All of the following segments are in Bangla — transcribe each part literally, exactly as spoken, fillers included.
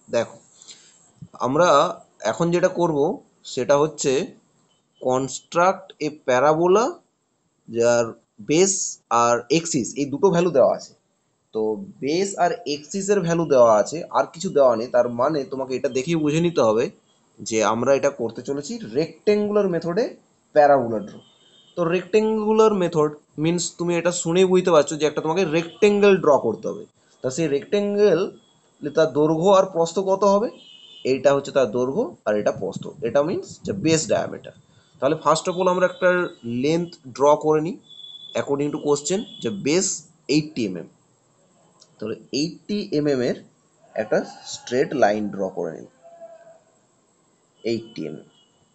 দেখো, আমরা এখন যেটা করব সেটা হচ্ছে কনস্ট্রাক্ট এ প্যারাবোলা যার বেস আর এক্সিস এই দুটো ভ্যালু দেওয়া আছে। তো বেস আর এক্সিসের ভ্যালু দেওয়া আছে, আর কিছু দেওয়া নেই। তার মানে তোমাকে এটা দেখেই বুঝে নিতে হবে যে আমরা এটা করতে চলেছি রেক্টেঙ্গুলার মেথডে প্যারাবোলা ড্র। তো রেক্টেঙ্গুলার মেথড মিনস তুমি এটা শুনেই বুঝতে পারছো যে একটা তোমাকে রেক্টেঙ্গেল ড্র করতে হবে। তা সেই রেক্টেঙ্গেল তার দৈর্ঘ্য আর প্রস্থ কত হবে? এইটা হচ্ছে তার দৈর্ঘ্য আর এটা প্রস্থ, এটা মিনস যে বেস ডায়ামিটার। তাহলে ফার্স্ট অফ অল আমরা একটা লেন্থ ড্র করে নিই অ্যাকর্ডিং টু কোশ্চেন, যে বেস এইটটি এম এম। তাহলে এইটটি এম এম এর একটা স্ট্রেট লাইন ড্র করে নিই, এইটটি এম এম।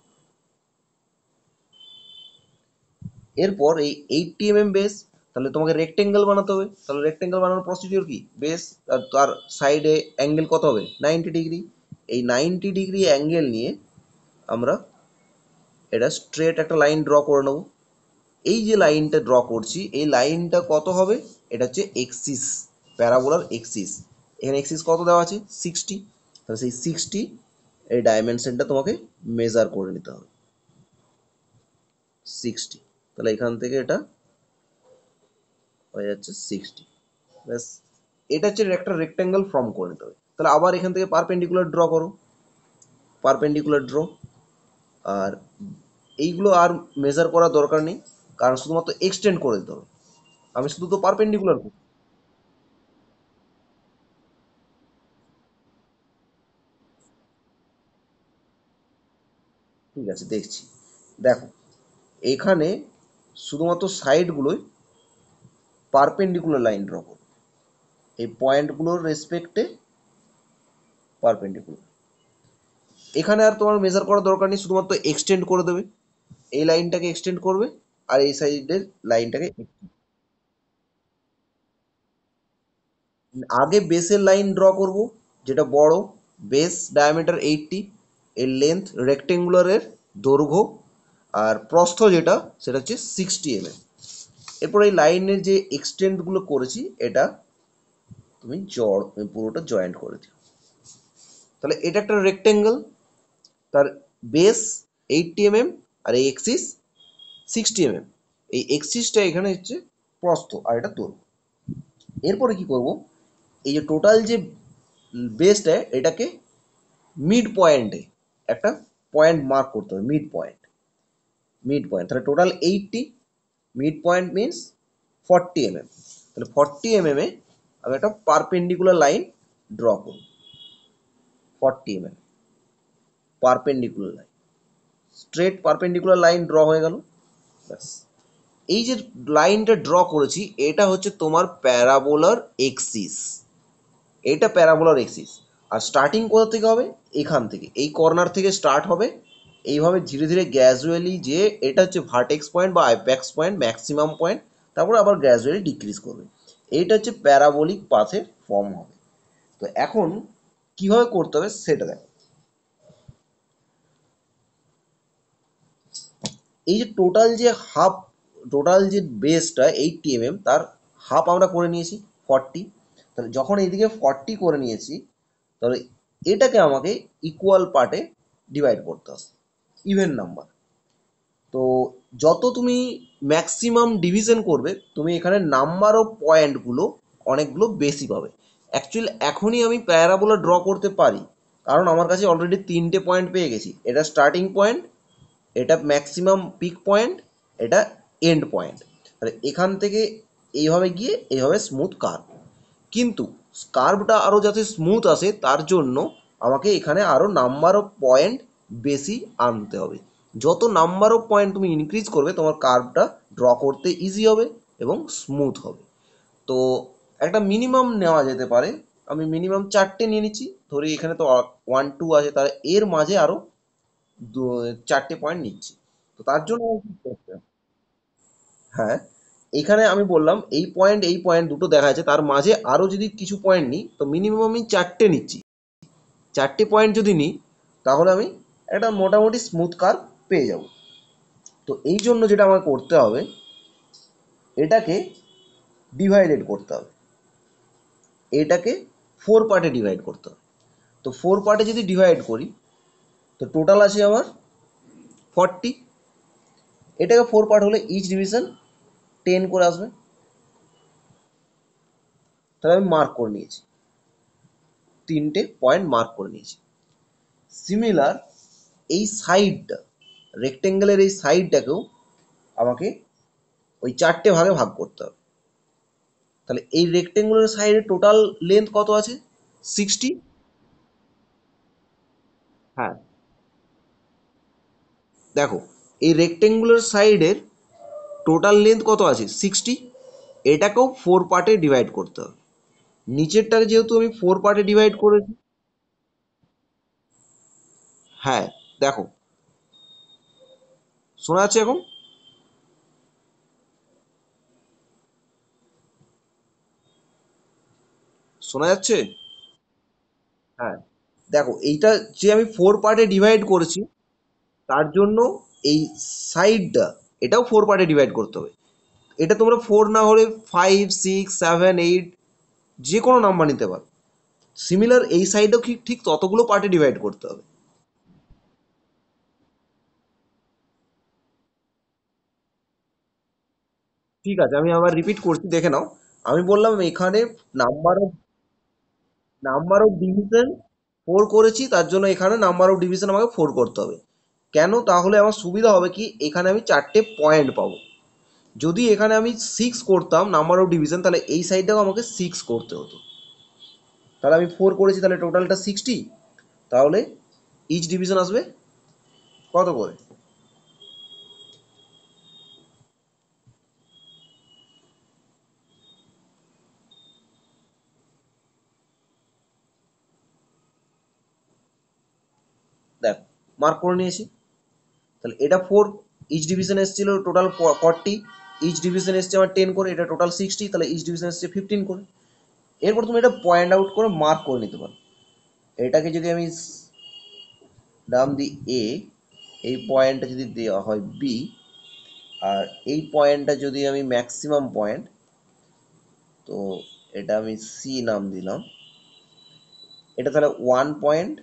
এরপর এই এইটটি এম এম বেস, তাহলে তোমাকে রেক্টেঙ্গেল বানাতে হবে। তাহলে রেক্টেঙ্গেল বানানোর প্রসিডিওর কি? বেস আর তার সাইডে অ্যাঙ্গেল কত হবে? Ninety degree. এই নাইনটি ডিগ্রি অ্যাঙ্গেল নিয়ে আমরা এটা স্ট্রেট একটা লাইন ড্র করে নেব। এই যে লাইনটা ড্র করছি এই লাইনটা কত হবে? এটা হচ্ছে এক্সিস, প্যারাবোলার এক্সিস। এখানে এক্সিস কত দেওয়া আছে? সিক্সটি। তাহলে সেই সিক্সটি এই ডাইমেনশনটা তোমাকে মেজার করে নিতে হবে, সিক্সটি। তাহলে এখান থেকে এটা হয়ে যাচ্ছে সিক্সটি। ব্যাস, এটা হচ্ছে একটা রেক্ট্যাঙ্গেল ফর্ম করে নিতে হবে। তাহলে আবার এখান থেকে পারপেন্ডিকুলার ড্র করো, পারপেন্ডিকুলার ড্র। আর এইগুলো আর মেজার করার দরকার নেই, কারণ শুধুমাত্র এক্সটেন্ড করে দিতে হবে। আমি শুধু তো পারপেন্ডিকুলার করব। ঠিক আছে, দেখছি। দেখো, এখানে শুধুমাত্র সাইডগুলোই পারপেন্ডিকুলার লাইন ড্র করো, এই পয়েন্টগুলোর রেসপেক্টে পারপেন্ডিকুলার। এখানে আর তোমার মেজার করার দরকার নেই, শুধুমাত্র এক্সটেন্ড করে দেবে। এই লাইনটাকে এক্সটেন্ড করবে আর এই সাইডের লাইনটাকে। আগে বেসের লাইন ড্র করব, যেটা বড়, বেস ডায়ামিটার এইটটি, এর লেন্থ রেক্টেঙ্গুলারের দৈর্ঘ্য আর প্রস্থ যেটা সেটা হচ্ছে সিক্সটি এম এম। এরপর এই লাইনের যে এক্সটেন্ডগুলো করেছি এটা তুমি জড় পুরোটা জয়েন্ট করে দিও। তাহলে এটা একটা রেক্টেঙ্গেল, তার বেস এইটটি এম এম আর এই এক্সিস সিক্সটি এম এম। এই এক্সিসটা এখানে হচ্ছে প্রস্থ আর এটা দৈর্ঘ্য। এরপরে কি করব, এই যে টোটাল যে বেসটা এটাকে মিড পয়েন্টে একটা পয়েন্ট মার্ক করতে হবে, মিড পয়েন্ট। মিড পয়েন্ট তাহলে total eighty, mid point means forty M M. তাহলে ফর্টি এম এম এ আমি একটা পারপেন্ডিকুলার লাইন ড্র করব, forty M M perpendicular line, straight perpendicular line draw হয়ে গেল। ব্যাস, এই যে লাইনটা ড্র করেছি এটা হচ্ছে তোমার প্যারাবোলার এক্সিস, এটা প্যারাবোলার এক্সিস। আর স্টার্টিং কোথা থেকে হবে? এখান থেকে, এই কর্নার থেকে স্টার্ট হবে, এইভাবে ধীরে ধীরে গ্র্যাজুয়ালি, যে এটা হচ্ছে ভার্টেক্স পয়েন্ট বা আইপ্যাক্স পয়েন্ট, ম্যাক্সিমাম পয়েন্ট, তারপরে আবার গ্র্যাজুয়ালি ডিক্রিজ করবে। এইটা হচ্ছে প্যারাবোলিক পাথের ফর্ম হবে। তো এখন কিভাবে করতে হবে সেটা দেখো। এই যে টোটাল যে হাফ, টোটাল যে বেসটা এইটটি এম এম, তার হাফ আমরা করে নিয়েছি ফর্টি। তাহলে যখন এইদিকে ফর্টি করে নিয়েছি, তাহলে এটাকে আমাকে ইকুয়াল পার্টে ডিভাইড করতে হবে, ইভেন নাম্বার। তো যত তুমি ম্যাক্সিমাম ডিভিশন করবে তুমি এখানে নাম্বার অফ পয়েন্টগুলো অনেকগুলো বেশি পাবে। অ্যাকচুয়ালি এখনই আমি প্যারাবোলা ড্র করতে পারি, কারণ আমার কাছে অলরেডি তিনটে পয়েন্ট পেয়ে গেছি। এটা স্টার্টিং পয়েন্ট, এটা ম্যাক্সিমাম পিক পয়েন্ট, এটা এন্ড পয়েন্ট। তাহলে এখান থেকে এইভাবে গিয়ে এইভাবে স্মুথ কার্ভ। কিন্তু কার্ভটা আরও যাতে স্মুথ আসে তার জন্য আমাকে এখানে আরও নাম্বার অফ পয়েন্ট বেশি আনতে হবে। যত নাম্বার অফ পয়েন্ট তুমি ইনক্রিজ করবে তোমার কার্ভটা ড্র করতে ইজি হবে এবং স্মুথ হবে। তো একটা মিনিমাম নেওয়া যেতে পারে, আমি মিনিমাম চারটে নিয়ে নিচ্ছি। ধরি এখানে তো ওয়ান টু আছে, তাহলে এর মাঝে আরও চারটে পয়েন্ট নিচ্ছি। তো তার জন্য আমার কি করতে হবে? হ্যাঁ, এখানে আমি বললাম এই পয়েন্ট এই পয়েন্ট দুটো দেখা যাচ্ছে, তার মাঝে আরও যদি কিছু পয়েন্ট নিই তো মিনিমাম আমি চারটে নিচ্ছি। চারটে পয়েন্ট যদি নিই তাহলে আমি একটা মোটামুটি স্মুথ কার্ভ পেয়ে যাব। তো এই জন্য যেটা আমাকে করতে হবে, এটাকে ডিভাইডেড করতে হবে, এটাকে ফোর পার্টে ডিভাইড করতে হবে। তো ফোর পার্টে যদি ডিভাইড করি তো টোটাল আছে আমার ফর্টি। এটাকে ফোর পার্ট হলে ইচ ডিভিশন টেন করে আসবে। তাহলে আমি মার্ক করে নিয়েছি, তিনটে পয়েন্ট মার্ক করে নিয়েছি। সিমিলার এই সাইডটা, রেক্টেঙ্গেলের এই সাইডটাকেও আমাকে ওই চারটে ভাগে ভাগ করতে হবে। তাহলে এই রেক্টেঙ্গুলার সাইডের টোটাল লেন্থ কত আছে? সিক্সটি। হ্যাঁ, দেখো এই রেক্টেঙ্গুলার সাইডের টোটাল লেন্থ কত আছে? সিক্সটি। এটাকেও ফোর পার্টে ডিভাইড করতে হবে। নিচেরটাকে যেহেতু আমি ফোর পার্টে ডিভাইড করেছি, হ্যাঁ দেখো শোনা যাচ্ছে এখন? শোনা যাচ্ছে? হ্যাঁ, দেখো এইটা যে আমি ফোর পার্টে ডিভাইড করেছি তার জন্য এই সাইডটা এটাও ফোর পার্টে ডিভাইড করতে হবে। এটা তোমরা ফোর না হলে ফাইভ সিক্স সেভেন এইট যে কোনো নাম্বার নিতে পারো। সিমিলার এই সাইডেও ঠিক ঠিক ততগুলো পার্টে ডিভাইড করতে হবে। ঠিক আছে, আমি আবার রিপিট করছি, দেখে নাও। আমি বললাম এখানে number of number of division four করেছি, তার জন্য এখানে নাম্বার অফ ডিভিশন আমাকে ফোর করতে হবে। কেন? তাহলে আমার সুবিধা হবে কি, এখানে আমি চারটে পয়েন্ট পাবো। যদি এখানে আমি সিক্স করতাম নাম্বার অফ ডিভিশন, তাহলে এই সাইডটাও আমাকে সিক্স করতে হতো। তাহলে আমি ফোর করেছি, তাহলে টোটালটা সিক্সটি। তাহলে ইচ ডিভিশন আসবে কত করে? দেখ, মার্ক করে নিয়েছি। তাহলে এটা ফোর, ইচ ডিভিশন এসেছিল টোটাল ফর্টি, ইচ ডিভিশন এসছে আমার টেন করে, এটা টোটাল সিক্সটি, তাহলে ইচ ডিভিশন এসছে ফিফটিন করে। এরপর তুমি এটা পয়েন্ট আউট করে মার্ক করে নিতে পারো। এটাকে যদি আমি নাম দিই এ, এই পয়েন্টটা যদি দেওয়া হয় বি, আর এই পয়েন্টটা যদি আমি ম্যাক্সিমাম পয়েন্ট, তো এটা আমি সি নাম দিলাম। এটা তাহলে ওয়ান পয়েন্ট,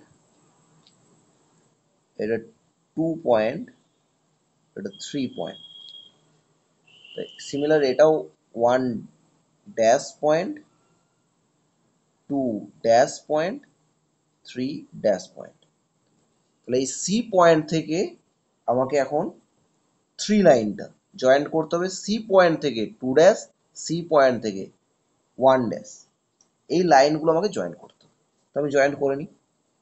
এটা টু পয়েন্ট, এটা থ্রি পয়েন্ট। সিমিলার এটাও one dash point, two dash point, three dash point. তাহলে এই সি পয়েন্ট থেকে আমাকে এখন থ্রি লাইনটা জয়েন্ট করতে হবে। সি পয়েন্ট থেকে টু ড্যাশ, সি পয়েন্ট থেকে ওয়ান ড্যাশ, এই লাইনগুলো আমাকে জয়েন করতে হবে। তো আমি জয়েন করে নিই।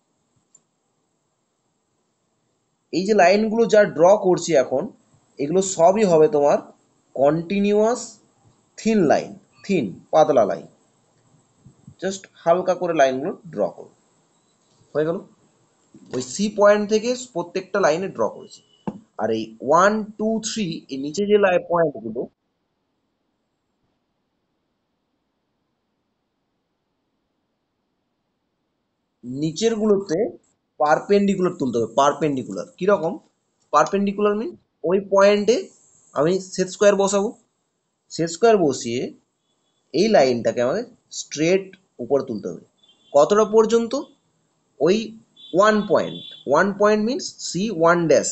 এই যে লাইনগুলো যা ড্র করছি এখন, এগুলো সবই হবে তোমার কন্টিনিউয়াস থিন লাইন, থিন পাতলা লাইন। জাস্ট হালকা করে লাইনগুলো ড্র করো, হয়ে গেল। ওই সি পয়েন্ট থেকে প্রত্যেকটা লাইনে ড্র করেছি। আর এই ওয়ান টু থ্রি এই নিচে যে পয়েন্টগুলো, নিচের গুলোতে পারপেন্ডিকুলার তুলতে হবে। পারপেন্ডিকুলার কিরকম? পারপেন্ডিকুলার মিন ওই পয়েন্টে আমি সেট স্কোয়ার বসাবো। সেট স্কোয়ার বসিয়ে এই লাইনটাকে আমাকে স্ট্রেট উপরে তুলতে হবে। কতটা পর্যন্ত? ওই one point, one point means C one dash,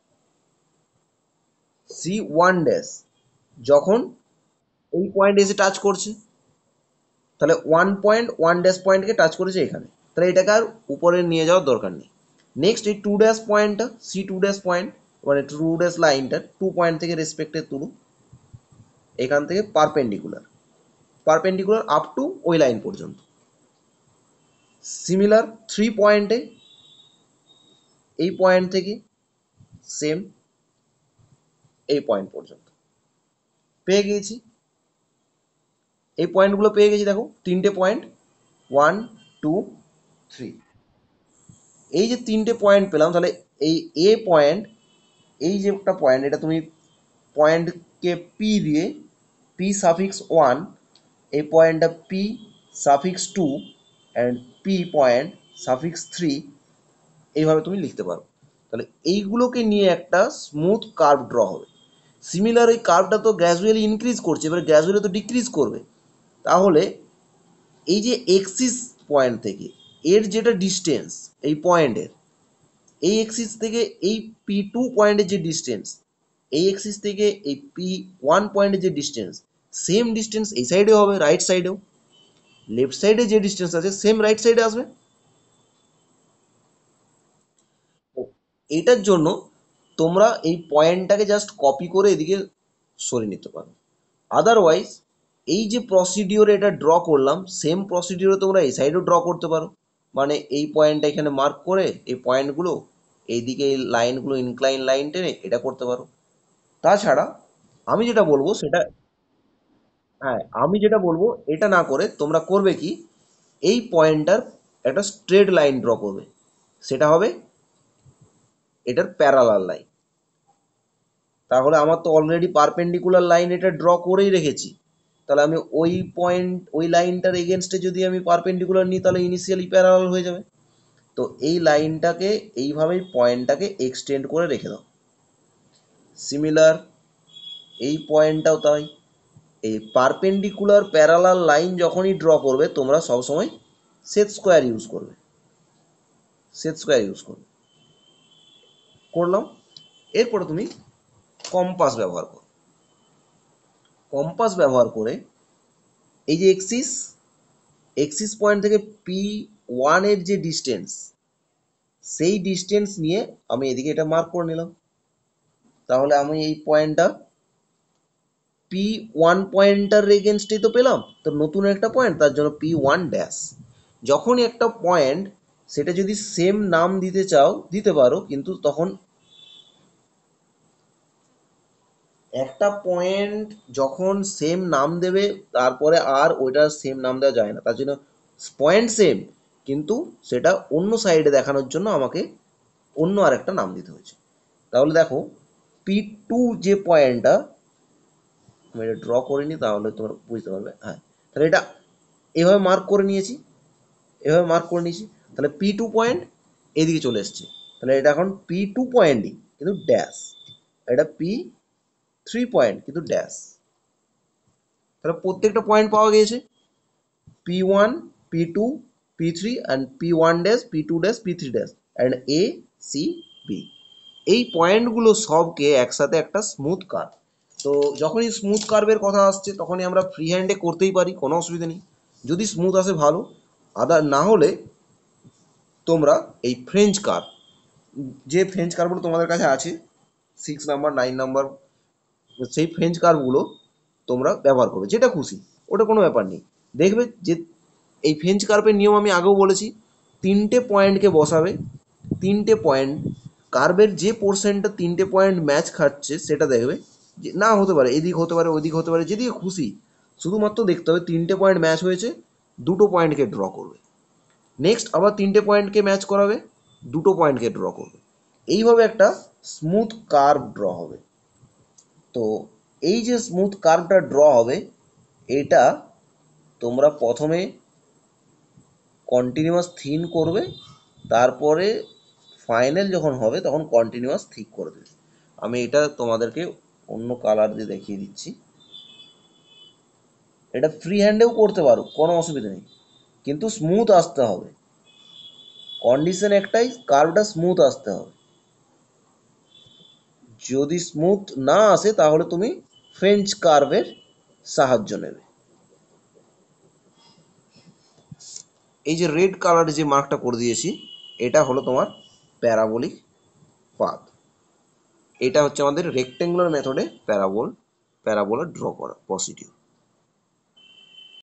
C one dash যখন এই পয়েন্ট এসে টাচ করছে, তাহলে ওয়ান পয়েন্ট ওয়ান ড্যাশ পয়েন্টকে টাচ করেছে এখানে, তাহলে এটাকে আর উপরে নিয়ে যাওয়ার দরকার নেই। নেক্সট এই টু ড্যাশ পয়েন্টটা, সি টু ড্যাশ পয়েন্ট মানে টু ড্যাশ লাইনটা টু পয়েন্ট থেকে রেসপেক্টে তুলুন, এখান থেকে পারপেন্ডিকুলার, পারপেন্ডিকুলার আপ টু ওই লাইন পর্যন্ত। সিমিলার থ্রি পয়েন্টে এই পয়েন্ট থেকে সেম এই পয়েন্ট পর্যন্ত পেয়ে গিয়েছি। এই পয়েন্টগুলো পেয়ে গেছি, দেখো তিনটে পয়েন্ট, ওয়ান টু থ্রি। এই যে তিনটে পয়েন্ট পেলাম, তাহলে এই এ পয়েন্ট, এই যে একটা পয়েন্ট, এটা তুমি পয়েন্টকে পি দিয়ে, পি সাফিক্স ওয়ান, এই পয়েন্টটা P suffix two and P point suffix three, এইভাবে তুমি লিখতে পারো। তাহলে এইগুলোকে নিয়ে একটা স্মুথ কার্ভ ড্র হবে। সিমিলার এই কার্ভটা তো গ্র্যাজুয়ালি ইনক্রিজ করছে, এবারে গ্র্যাজুয়ালি তো ডিক্রিজ করবে। তাহলে এই যে এক্সিস পয়েন্ট থেকে এর যেটা ডিস্টেন্স এই পয়েন্টের, এই এক্সিস থেকে এই পি টু পয়েন্টের যে ডিস্টেন্স, এই এক্সিস থেকে এই পি ওয়ান পয়েন্টের যে ডিস্টেন্স, সেম ডিস্টেন্স এই সাইডেও হবে, রাইট সাইডেও। লেফট সাইডে যে ডিস্টেন্স আছে সেম রাইট সাইডে আসবে। এইটার জন্য তোমরা এই পয়েন্টটাকে জাস্ট কপি করে এদিকে সরিয়ে নিতে পারো। আদারওয়াইজ এই যে প্রসিডিওরে এটা ড্র করলাম, সেম প্রসিডিওরে তোমরা এই সাইডেও ড্র করতে পারো। মানে এই পয়েন্টটা এখানে মার্ক করে এই পয়েন্টগুলো এইদিকে এই লাইনগুলো ইনক্লাইন লাইন টেনে এটা করতে পারো। তাছাড়া আমি যেটা বলবো সেটা, হ্যাঁ আমি যেটা বলবো এটা না করে তোমরা করবে কি, এই পয়েন্টটার একটা স্ট্রেট লাইন ড্র করবে, সেটা হবে এটার প্যারালাল লাইন। তাহলে আমার তো অলরেডি পারপেন্ডিকুলার লাইন এটা ড্র করেই রেখেছি, তাহলে আমি ওই পয়েন্ট ওই লাইনটার এগেনস্টে যদি আমি পারপেন্ডিকুলার নিই তাহলে ইনিশিয়ালি প্যারালাল হয়ে যাবে। তো এই লাইনটাকে এইভাবেই পয়েন্টটাকে এক্সটেন্ড করে রেখে দাও। সিমিলার এই পয়েন্টটাও তাই, এই পারপেন্ডিকুলার প্যারালাল লাইন যখনই ড্র করবে তোমরা সবসময় সেট স্কোয়ার ইউজ করবে, সেট স্কোয়ার ইউজ করবে। করলাম, এরপরে তুমি কম্পাস ব্যবহার করো। কম্পাস ব্যবহার করে এই যে এক্সিস, এক্সিস পয়েন্ট থেকে পি ওয়ান এর যে ডিস্টেন্স, সেই ডিস্টেন্স নিয়ে আমি এদিকে এটা মার্ক করে নিলাম। তাহলে আমি এই পয়েন্টটা পি ওয়ান পয়েন্টার এগেনস্টেই তো পেলাম, তো নতুন একটা পয়েন্ট, তার জন্য পি ওয়ান ড্যাশ। যখনই একটা পয়েন্ট সেটা যদি সেম নাম দিতে চাও দিতে পারো, কিন্তু তখন একটা পয়েন্ট যখন সেম নাম দেবে তারপরে আর ওইটার সেম নাম দেওয়া যায় না, তার জন্য পয়েন্ট সেম কিন্তু সেটা অন্য সাইডে দেখানোর জন্য আমাকে অন্য আরেকটা নাম দিতে হয়েছে। তাহলে দেখো পি টু যে পয়েন্টটা আমি এটা ড্র করিনি, তাহলে তোমরা বুঝতে পারবে। হ্যাঁ, তাহলে এটা এভাবে মার্ক করে নিয়েছি, এভাবে মার্ক করে নিয়েছি, তাহলে পি টু পয়েন্ট এদিকে চলে এসছে। তাহলে এটা এখন পি টু পয়েন্টই কিন্তু ড্যাশ, এটা পি থ্রি পয়েন্ট কিন্তু ড্যাশ। তাহলে প্রত্যেকটা পয়েন্ট পাওয়া গিয়েছে, P one, P two, P three and P one dash, P two dash, P three dash and A C B. এই পয়েন্টগুলো সবকে একসাথে একটা স্মুথ কার্ভ। তো যখনই স্মুথ কার্ভের কথা আসছে তখনই আমরা ফ্রি হ্যান্ডে করতেই পারি, কোনো অসুবিধা নেই। যদি স্মুথ আসে ভালো, আদার না হলে তোমরা এই ফ্রেঞ্চ কার্ভ, যে ফ্রেঞ্চ কার্ভগুলো তোমাদের কাছে আছে সিক্স নাম্বার নাইন নাম্বার, সেই ফ্রেঞ্চ কার্ভগুলো তোমরা ব্যবহার করবে, যেটা খুশি, ওটা কোনো ব্যাপার নেই। দেখবে যে এই ফ্রেঞ্চ কার্ভের নিয়ম আমি আগেও বলেছি, তিনটে পয়েন্টকে বসাবে, তিনটে পয়েন্ট কার্ভের যে পোর্শনটা তিনটে পয়েন্ট ম্যাচ খাচ্ছে সেটা দেখবে, যে না হতে পারে এদিক হতে পারে ওদিক হতে পারে, যেদিকে খুশি, শুধুমাত্র দেখতে হবে তিনটে পয়েন্ট ম্যাচ হয়েছে, দুটো পয়েন্টকে ড্র করবে। নেক্সট আবার তিনটে পয়েন্টকে ম্যাচ করাবে, দুটো পয়েন্টকে ড্র করবে। এইভাবে একটা স্মুথ কার্ভ ড্র হবে। তো এই যে স্মুথ কার্ভটা ড্র হবে, এটা তোমরা প্রথমে কন্টিনিউয়াস থিন করবে, তারপরে ফাইনাল যখন হবে তখন কন্টিনিউয়াস থিক করে দেবে। আমি এটা তোমাদেরকে অন্য কালার দিয়ে দেখিয়ে দিচ্ছি। এটা ফ্রি হ্যান্ডেও করতে পারো, কোনো অসুবিধা নেই, কিন্তু স্মুথ আসতে হবে। কন্ডিশন একটাই, কার্ভটা স্মুথ আসতে হবে। যদি স্মুথ না আসে তাহলে তুমি ফ্রেঞ্চ কার্ভের সাহায্য নেবে। এই যে রেড কালার যে মার্কটা করে দিয়েছি, এটা হলো তোমার প্যারাবোলিক পাথ। এটা হচ্ছে আমাদের রেক্টেঙ্গুলার মেথডে প্যারাবোল প্যারাবোলা ড্র করা প্রসিডিউর।